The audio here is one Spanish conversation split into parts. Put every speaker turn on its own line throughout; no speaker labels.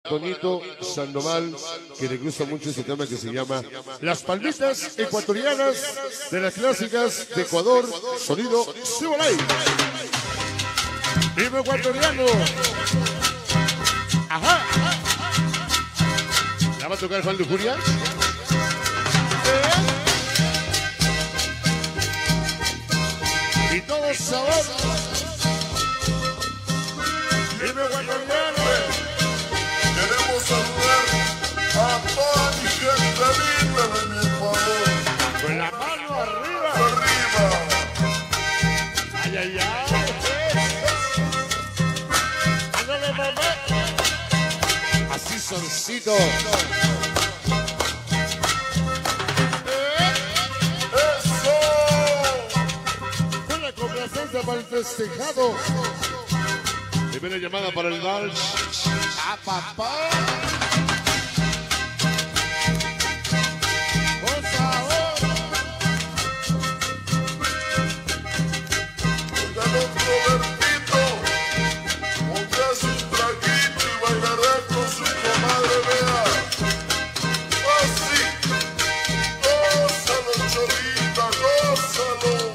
Tonito Sandoval, que le gusta mucho ese tema que se llama Las Palmitas Ecuatorianas de las clásicas de Ecuador, sonido Cibolay. Vivo ecuatoriano. Ajá. ¿La va a tocar Juan Lujuria? Y todo sabor. Vivo ecuatoriano.
Queremos saludar a toda mi gente linda de mi Ecuador.
Con la mano arriba.
Arriba.
Ay, ay, ay. Ándale, mamá. Así soncito.
¡Eso!
Con la complacencia para el festejado. Primera llamada para el vals. ¡Ah, papá! ¡Por favor!
Oigan otro Bertito, póngase un traguito y bailará con su comadre, vea. Así, gózalo, cholita, gózalo.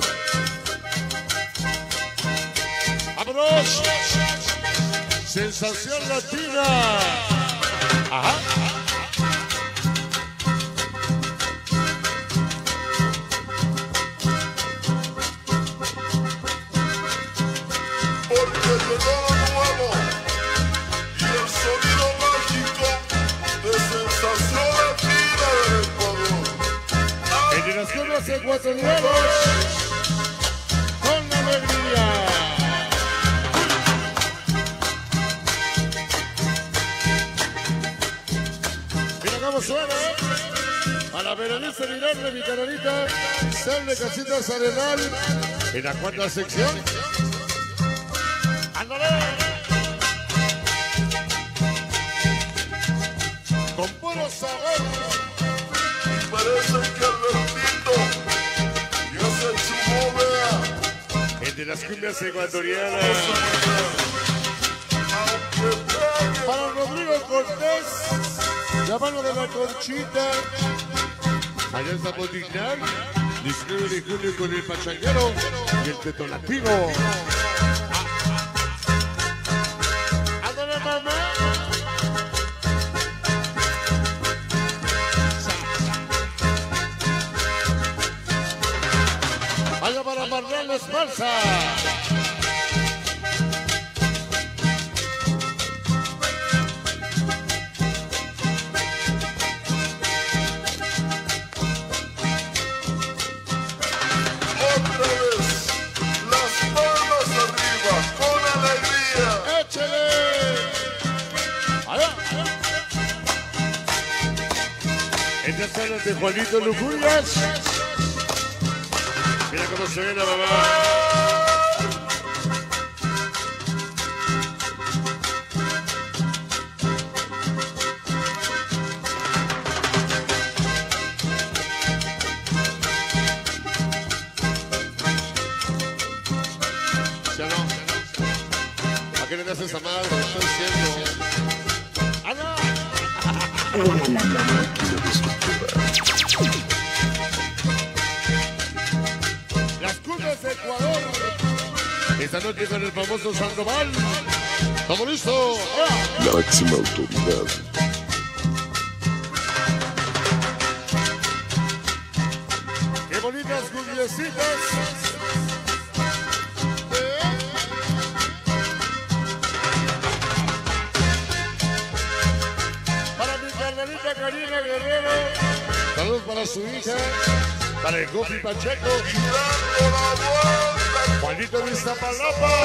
¡Vámonos! Sensación latina. Ajá.
Porque llegó lo nuevo y el sonido mágico de sensación latina del Ecuador.
Generaciones ecuatorianas con alegría. Mira cómo suena, para Berenice Miranda, mi canalita, Sal de Casitas Arenal, en la cuarta sección. ¡Ándale! Con puro sabor.
Parece que Albertito ya se chumó, vea.
El de las cumbias ecuatorianas.
Aunque pegue,
Para Rodrigo Cortés, la mano de la Conchita. Allá en Zapotitlán, 19 de julio con el Pachanguero y el Tetonativo. ¡Ándale, mamá! Vaya para Marlán Esparza.
otra vez, las palmas arriba, con alegría.
¡Échale! ¡Allá! Estas son las de Juanito Lujurias. Mira cómo se ve la mamá. ¿Ya no? ¿A qué le das esa madre? ¿Qué estoy diciendo? ¡Ah, no! Las cumbias de Ecuador. Esta noche con el famoso Sandoval. ¿Estamos listos? ¡Ah!
La máxima autoridad.
¡Qué bonitas cumbiecitas! Para mi carnalita Karina Guerrero. Saludos para su hija. Para el Gopi Pacheco.
Y dando la vuelta,
Juanito de Iztapalapa.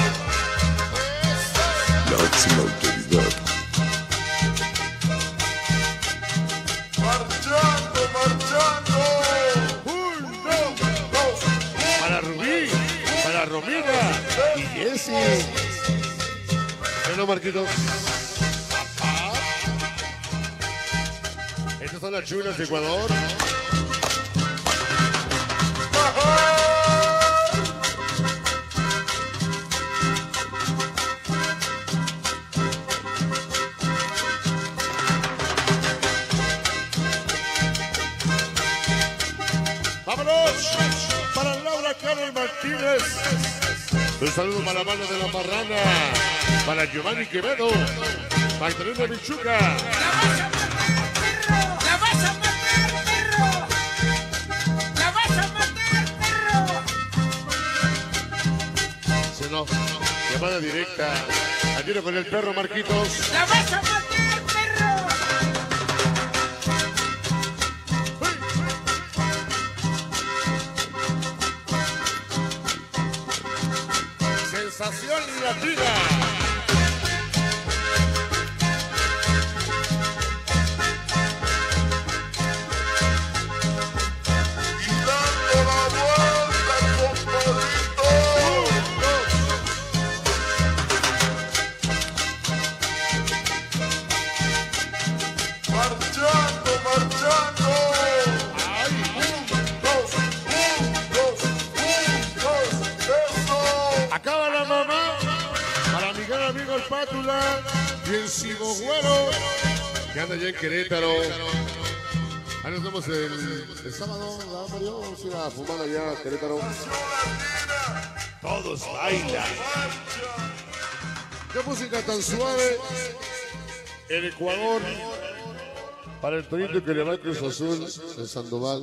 La máxima autoridad.
marchando, marchando.
Uno, dos. Para Rubí. Para Romina. Y Jessy. Bueno, Marquitos. Estas son las chulas de Ecuador. 2 para Laura Carmen Martínez. Un saludo para la banda de La Marrana, para Giovanni Quevedo, Magdalena Michuca.
¡La vas a matar, perro! ¡La vas a matar, perro!
Si no, llamada directa. Ayuda con el perro, Marquitos.
¡La vas a matar, perro!
Sensación latina. Acaba la mamá para mi gran amigo el Pátula y el Cibogüero que anda allá en Querétaro. Ahí nos vemos el sábado, ¿verdad, Mario? Vamos a ir a fumar allá a Querétaro. Todos bailan. Qué música tan suave. El Ecuador para el tonito que le va el Cruz Azul en Sandoval.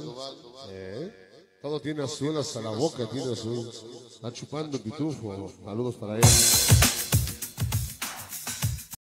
Todo tiene azul, hasta la boca tiene azul. Está chupando pitufo. Saludos para él.